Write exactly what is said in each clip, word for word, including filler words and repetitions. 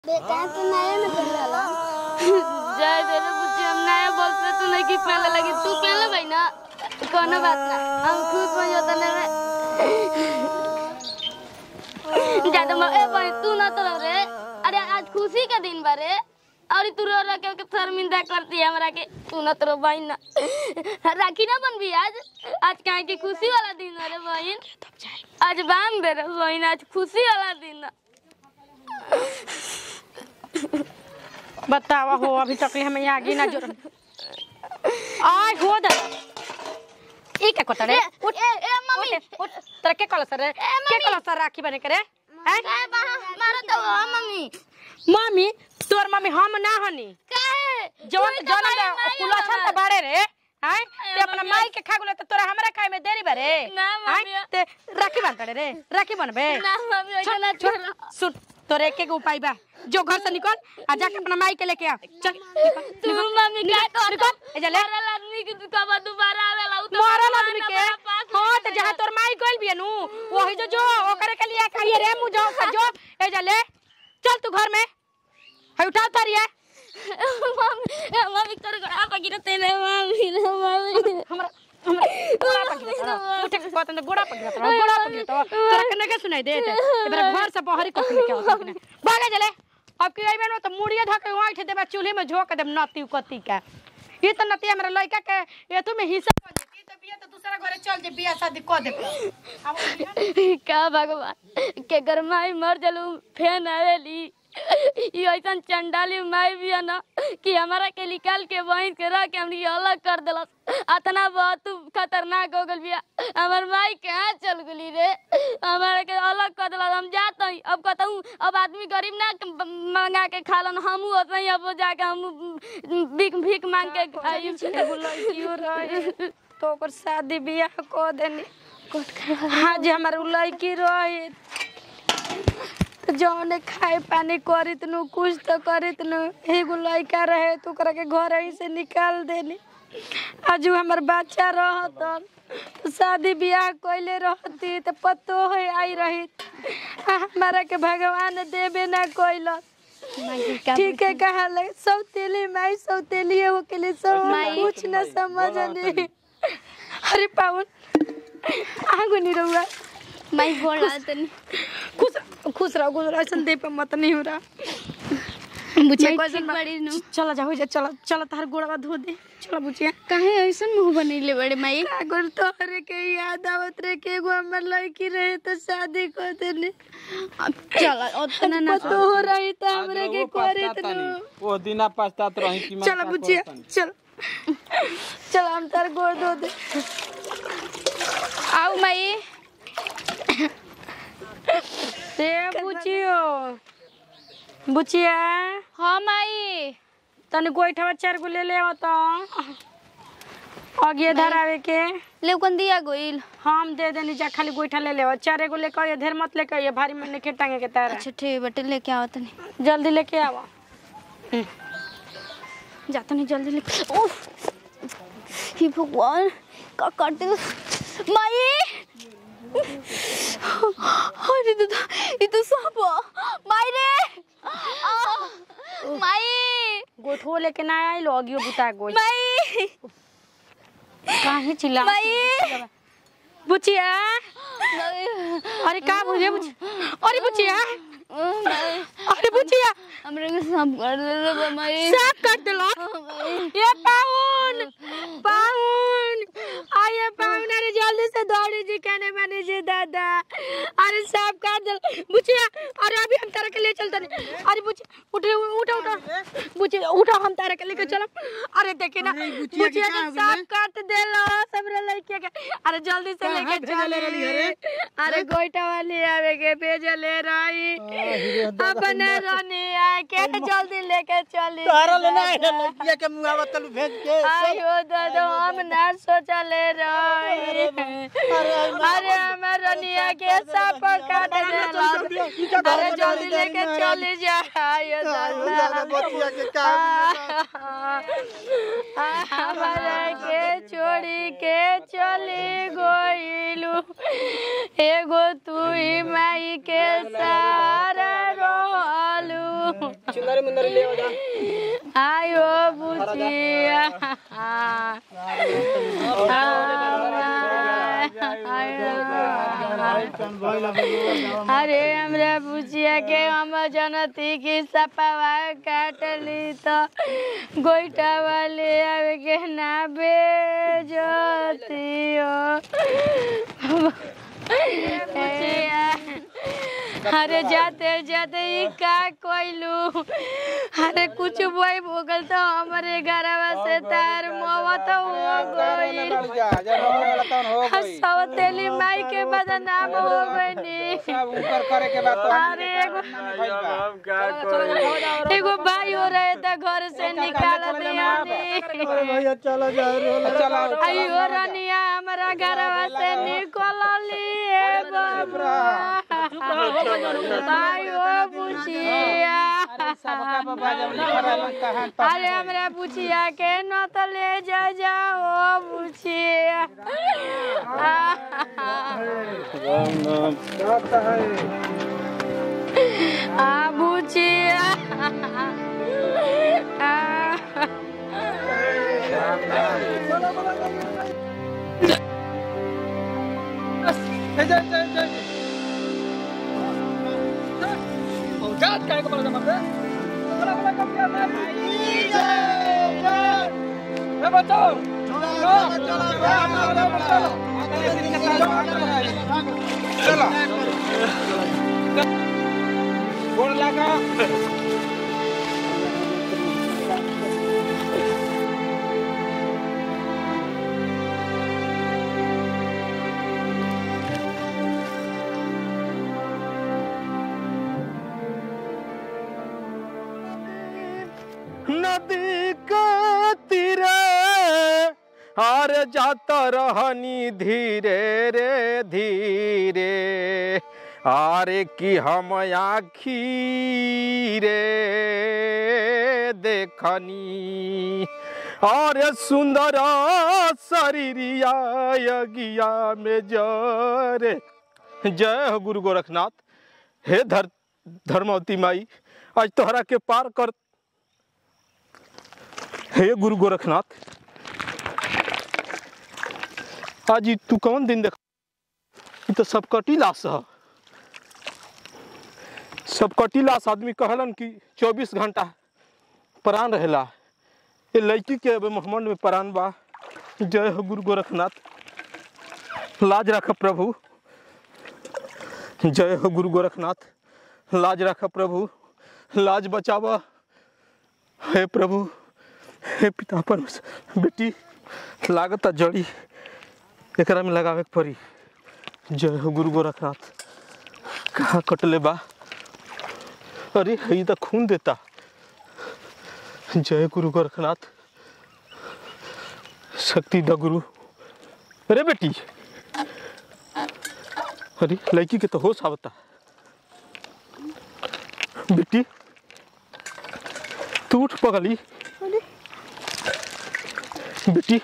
बेटा तो नया न पहनला जय दे रे बुच्ची हम नया बोलते तू नहीं की पहले लगी तू पहले भाई ना कोनो बात ना हम खुद हो जाता ने ज्यादा म ए भाई तू ना तो रे अरे आज खुशी का दिन बारे और तू रो रो के शर्मिंदा करती है हमरा के तू ना तो भाई ना राखी ना बन भी आज आज काहे की खुशी वाला दिन है रे बहन आज बांध दे रे बहन आज खुशी वाला दिन बतावा हो अभी तक हमें आगे ना जोर आय हो दा ई के कोटरे उठ ए ए मम्मी उठ तेरे के कलस रे के कलस राखी बने करे हैं काहे मारो तो मम्मी मम्मी तोर मम्मी हम ना हनी काहे जवन जवन कुलछन त बाड़े रे हैं ते अपना माई के खागुले त तोरा हमरा खाए में देरी बारे ना मम्मी ते राखी बांधड़े रे राखी बनबे ना मम्मी ओइला ना छोड़ सुन तोरे एक एक उपाय बा जो घर से निकल आ जाके अपना माई के लेके आ चल तू मम्मी क्या कर निकल ए जा ले मरल आदमी के दुकाबा दोबारा आवेला उ तो मरल आदमी के हां त जहां तोर माई गइल बियनु वही जो जो ओकरे के लिए खाइए रे मु जाओ का जो ए जा ले चल तू घर में है उठा तारिए मम्मी मम्मी कर गड़ा पगिरते ने मम्मी रे मम्मी हमरा हमरा गोड़ा पगिरता उठे कहत न गोड़ा पगिरता गोड़ा पगिरता तोरा कने के सुनाई दे एबरा घर से बाहर को लेके आओ भागे चले अब की आइबे न त मुड़िए धके वाइठ देबा चूल्हे में झोक देब नती कती का ये त नती हमरा लइका के एतु में हिस्सा हो जेती त बिया त दूसरा घरे चल जे बिया शादी क दे का भगवान के घर माई मर जलू फेन आवेली ये ऐसा चंडाली माई भी है ना कि हमारा के निकाल के वहीं के रख के हमनी अलग कर देलस अतना बहुत खतरनाक हो गल बिया हमर माई कहां चल गली रे हमारा के अलग कर देलस हम जात हई अब कहतहूं अब आदमी गरीब ना मंगा के खालन हमहू ओतना ही अब जाके हम भीख भीख मांग के खाई बुलइयो रहे तो ओकर शादी बियाह क देनी आज हमर लड़की रही जौने खाए पानी करित नु कुछ तो करित नु एगो लड़का रहे तो ओकरा के घर ही से निकाल देनी आज हमर बच्चा रहत तो शादी बियाह कइले रहती तो पतो है आई रही हमारा के भगवान देबे ना कइल ठीक है कहा ले सब तेली माई सब तेली हो के लिए सब कुछ ना समझनी अरे पावन आगो नहीं रहुआ माई बोला तनी खुश खुश रहो खुश रहो ऐसा दे पे मत नहीं हो रहा बुचिया कैसन बड़ी नु चला जा हो जा चला चला तार गोड़वा धो दे चला बुचिया काहे ऐसन मुंह बनैले बड़े माई अगर तोहरे के याद आवत रे के एगो हमर लड़की रहे तो शादी कर देने चला ओतना ना तो हो रही त हमरे के करे तनु ओ दिना पछतात रही कि चला बुचिया चल चल हम तार गोड़ धो दे आओ माई ते बुचियो बुचिया हां माई तने गोइठवा चार गो ले ले आ त आगे धरावे के ले कौन दिया गोइल हम दे देनी जा खाली गोइठा ले ले चार गो लेकर ये ढेर मत लेकर ये भारी में के टांगे के तारा अच्छा ठीक बेटे लेके आओ तनी जल्दी लेके आवा जा तनी जल्दी लेके उफ हे भगवान का काटे माई अरे दादा ये तो सांप माई रे माई गोठो लेके ना आई लो अगियो बुता गोई माई काहे चिल्ला माई बुचिया अरे का बुझे अरे बुचिया अरे बुचिया हमरे के सांप कर दे माई सांप काट देलो ये पाउन पाउन आये पाउन अरे जल्दी से दौड़ी जी कहने माने जी दादा अरे सांप काट दे बुचिया अरे अभी हम तारा के ले चलते अरे बुचिया उठ उठ उठ बुचिया उठो हम तारा के लेके चलो अरे देखे ना बुचिया के सांप काट देलो सबरे लड़के के अरे जल्दी से लेके चले अरे गोइठा वाली आवे के भेजे ले रही अपने रोनी आ के जल्दी लेके चली तारा लेना है लड़किया के मुंगावा तलु भेज के आयो दादा हम ना सोचा ले रही अरे हमर रोनिया के सांप काट दे अरे जल्दी लेके चली जा आयो दादा बचिया के काम हमारा के छोड़ी के चली गोइलू एगो तू ही माई के सारा रोलू चुंदरी मुंदरी ले आ जा। आयो बुचिया अरे हमरा बुचिया के हम जनती की सपावा काटली तो गोइठा वाले आवे के ना बेजतियो अरे जाते जाते ही का कोइलू अरे कुछ बोई भोगल तो हमारे घरवा से तार मोवा तो हो गई सवतेली माई के बदनाम हो गई सब ऊपर करे के बाद अरे एगो एगो भाई हो रहे तो घर से निकाल दिया भैया चला जा रे चला अयो रनिया हमारा घरवा से निकल लिए बाबा आयो बुचिया अरे हमरा बुचिया के न तो ले जा जाओ बुचिया आ बुचिया जात काय को बोला मत बोला बोला कब क्या है ए बच्चों चलो चलो बोल लगा नदी के तीरे हार जाता रहनी धीरे रे धीरे आरे की हम आखी रे देखनी और सुंदर शरीरिया यगिया में जरे। जय हो गुरु गोरखनाथ। हे धर धर्मवती माई आज तोहरा के पार कर। हे गुरु गोरखनाथ आज तू कौन दिन देख तो सब कटी लाश है। सब कटी लाश आदमी कहलन कि चौबीस घंटा प्राण रहेला। ये लड़की के मोहम्मद में प्राण बा। जय हो गुरु गोरखनाथ। लाज रख प्रभु। जय हो गुरु गोरखनाथ। लाज रख प्रभु। लाज बचावा हे प्रभु। हे पिता परमेश्वर बेटी लागत जड़ी एकरा में लगावे के पड़ी। जय हो गुरु गोरखनाथ। कहाँ कटले बा। अरे ये तो खून देता। जय गुरु गोरखनाथ। शक्ति द गुरु। अरे बेटी अरे लड़की के तो होश आवता। बेटी तू उठ पगली। बेटी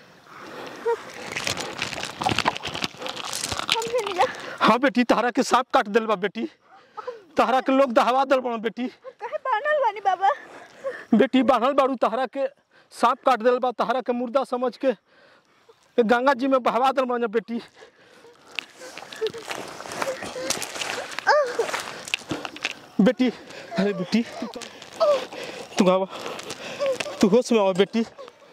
हाँ बेटी तहरा के सांप काट दिल बा बेटी। तहरा के लोग दहवा दिल बा बेटी। कहे बानल बानी बाबा। बेटी बांधल बाड़ू तहरा के सांप काट दिल बा। तहरा के मुर्दा समझ के गंगा जी में बहवा दिल बा बेटी। बेटी अरे बेटी तू आवा। तू होश में आवा बेटी।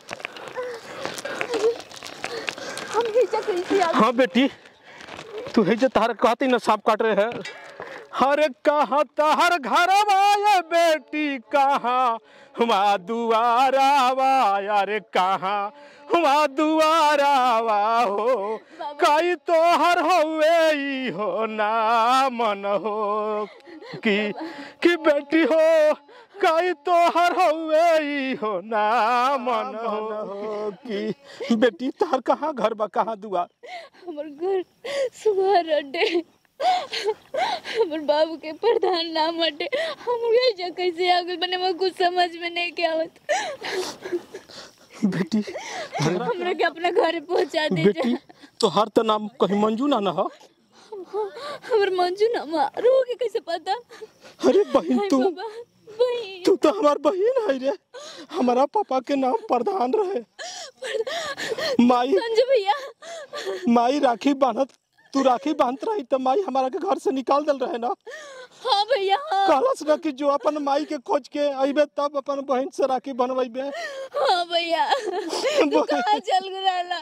हम हिजा कैसे आ। हाँ बेटी तू है जो तहर कहती ना सांप काट रहे हैं। हर कहाँ तहर घर वाया बेटी कहाँ हुआ दुआरा वाया रे कहाँ हुआ दुआरा वा हो कई तो हर हुए हो ना मन हो कि कि बेटी हो कई तो हर हुए हो ना मन हो कि बेटी तहर कहाँ घर बा कहाँ दुआर। हमर घर सुहार अड्डे हमर बाबू के प्रधान नाम अड्डे। हम ये कैसे आ गए बने में कुछ समझ में नहीं के आवत। बेटी हमरा के अपना घर पहुंचा दे। बेटी तो हर तो नाम कहीं मंजू ना ना हो। हमर मंजू नाम रोगे कैसे पता। अरे बहन तू बाबा वही तो हमार बहन है रे। हमारा पापा के नाम प्रधान रहे। माई संजू भैया माई राखी बांधत तू राखी बांधत रही तो माई हमारा के घर से निकाल दल रहे ना। हाँ भैया हाँ कहलस ना कि जो अपन माई के खोज के अइबे तब अपन बहन से राखी बनवाइबे। हाँ भैया तू कहाँ चल गया?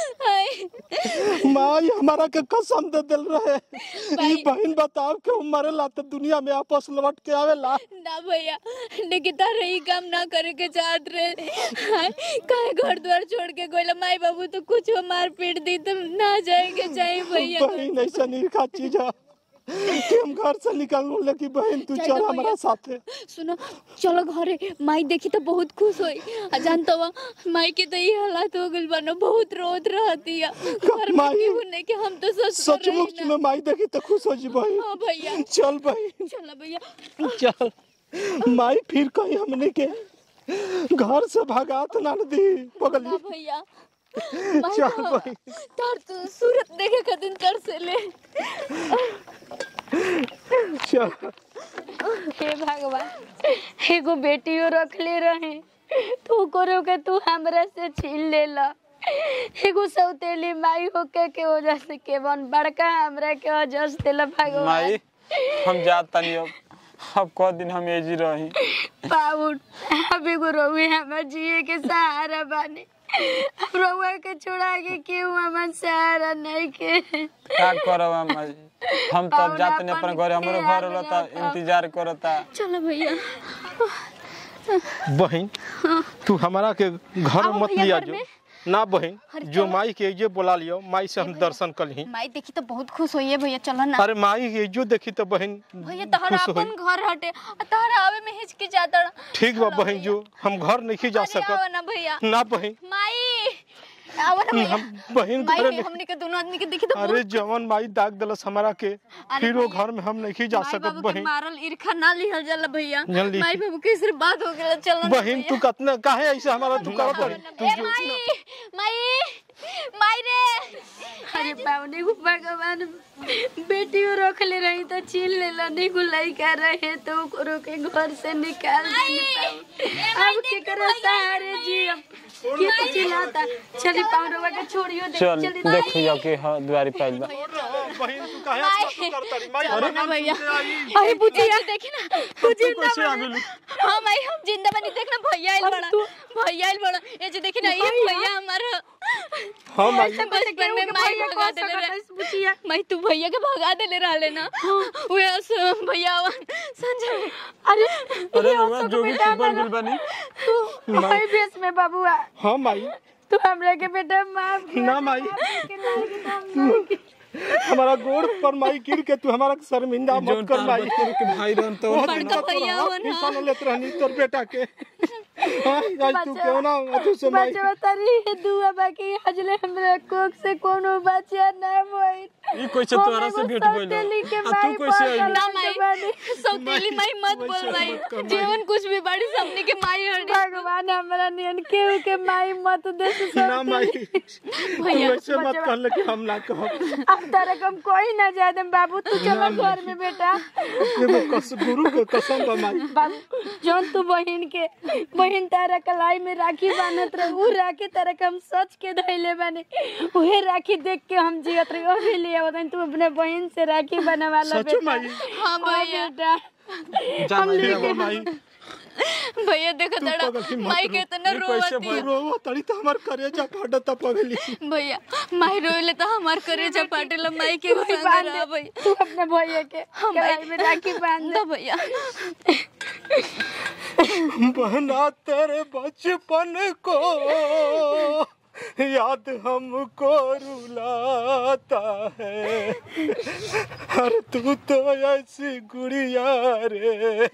माई हमारा के कसम दे दिल रहे। ई बहन बताओ कि मरेला तो दुनिया में आपस लौट के आवेला ना भैया। लेकिन तारे ही काम ना करे के चाहत रहे। काहे घर द्वार छोड़ के गोइला माई बाबू तो कुछ मार पीट दी तो ना जाएंगे चाहिए भैया। बहन ऐसा निर्खा चीज है कि हम घर से निकल बोले कि बहन तू चल हमारा साथे। सुनो चलो घरे माई देखी तो बहुत खुश होई। आ जानतो बा माई के तो ये हालत हो गइल बानो बहुत रोत रहती है घर में केहू नहीं के हम तो सच सचमुच में माई देखी तो खुश हो जी बहन। हां भैया चल बहन चलो भैया चल। माई फिर कहीं हमने के घर से भगात ना दी पगली। ना भैया चल बहन तार तो सूरत देखे खातिर तर से ले चल। हे भगवान एगो बेटियों रख ले रहे तू करो के तू हमरा से छीन लेला। एगो सौतेली माई होके के वजह से केवन बड़का हमरा के वजह से देला भगवान। माई हम जात तनी अब अब को दिन हम एजी रही पाउन अब एगो रोवे हमर जिए के सहारा बानी। अब रोवा के छोड़ा के केहू हमर सहारा नहीं के का करब हम हम तब जात ने अपन घर हमरो घर रहता इंतजार करता। चलो भैया बहन तू हमारा के घर मत लिया जो ना बहन। जो माई के ये बोला लियो माई से हम दर्शन कर ली। माई देखी तो बहुत खुश होई है भैया चलो ना। अरे माई ये जो देखी तो बहन भैया तहरा अपन घर हटे तहरा आवे में हिचकी जाता। ठीक बा बहन जो हम घर नहीं जा सकत ना भैया ना बहन। माई आवा ना भैया बहन घर माई हमने के दोनों आदमी के देखी तो अरे जवन माई दाग दलस हमारा के फिर वो घर में हम नहीं जा सकत बहन। मारल ईर्खा ना लिहल जाला भैया। जल्दी माई बाबू के सिर्फ बात हो गेल चलो बहन तू कितना काहे ऐसे हमारा धुका कर तू जो माई माई माई रे अरे पावने को भगवान बेटियों रख ले रही तो छीन ले लनी गुलाई कर रहे तो करो के घर से निकाल देने अब के करो सहारे जी अब के तो चिल्लाता चली पावरवा के छोड़ियो दे चल देखियो के हां द्वारी पाइल बा। बहन तू काहे ऐसे करता री माई अरे ना भैया अरे बुचिया देखी ना तू जिंदा कैसे आ गेलू? हां माई हम जिंदा बनी देखना भैया आइल बड़ा भैया आइल बड़ा ये जो देखी ना ये भैया हमारा हां माई बस घर में माई भगा देले रे बुचिया माई तू भैया के भगा देले रहले ना वे भैया संजय अरे अरे बाबा जो भी बन गेल बनी तू भाई बेस में बाबूआ हां माई तू हमरा के बेटा माफ ना माई के लायक हम नहीं हमारा गोड़ पर माई गिर के तू हमारा शर्मिंदा मत कर माई के भाई रहन तो बड़का भैया हवन हां लेत रहनी तोर बेटा के हां आज तू क्यों ना तू से माई बच्चा तारी दुआ बाकी हजले हमरा कोक से कोनो बच्चा ना होई ई कैसे तोरा से भेट भइल आ तू कैसे आई ना माई सौतेली माई मत बोल माई जीवन कुछ भी बड़ी सामने के माई हड़ी भगवान हमरा नियन केहू के माई मत दे ना माई भैया वैसे मत कर ले कि हम ना कहब। अब तारे कम कोई ना जाए दे बाबू तू चलो घर में बेटा एगो कस गुरु के कसम बा माई बाबू जोन तू बहिन के बहिन तारा कलाई में राखी बांधत रहे उ राखी तारा के हम सच के धइले बाने उहे राखी देख के हम जियत रहे अभी ले आवतन तू अपने बहिन से राखी बनवा ला सच माई हां भैया जा माई माई भैया देखो तड़ा माई के इतना रोवती है रोवा तड़ी तो हमार करेजा फाटता पगली भैया माई रोले तो हमार करेजा फाटेला माई के संग रह भैया तू अपने भैया के कलाई में राखी बांध दो भैया बहना तेरे बचपन को याद हमको रुलाता है। अरे तू तो ऐसी गुड़िया रे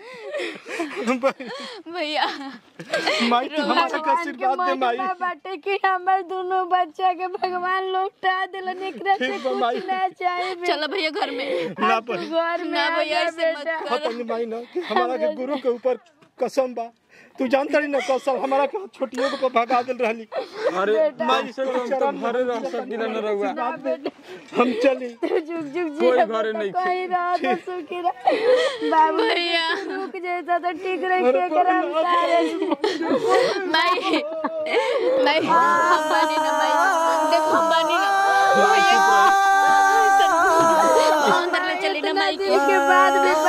भैया माई तू हमारा का आशीर्वाद दे माई बाटे कि हमर दोनों बच्चा के भगवान लौटा देलन एकरा से कुछ ना चाहे चलो भैया घर में ना पर घर में ना भैया ऐसे मत बेटा कर माई ना कि हमारा के गुरु के ऊपर कसम बा तू जानता नहीं ना कसम हमारा का छोटियों को भगा दिल रहली अरे माई से हम तो घरे रह सकी ना रहुआ हम चली झुक झुक जी कोई घरे नहीं कहीं रहा तो सुखी रहा बाबू भैया रुक जैसा तो ठीक रहे के करम सारे माई माई हम बानी ना माई देख हम बानी ना भैया अंदर ले चली ना माई के बाद भी